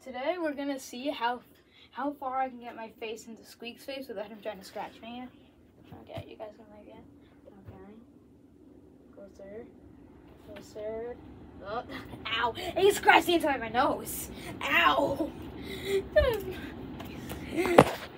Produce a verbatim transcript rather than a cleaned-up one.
Today we're gonna see how how far I can get my face into Squeak's face without him trying to scratch me. Okay, you guys gonna like it? Okay. Closer. Closer. Oh. Ow! He scratched the inside of my nose! Ow!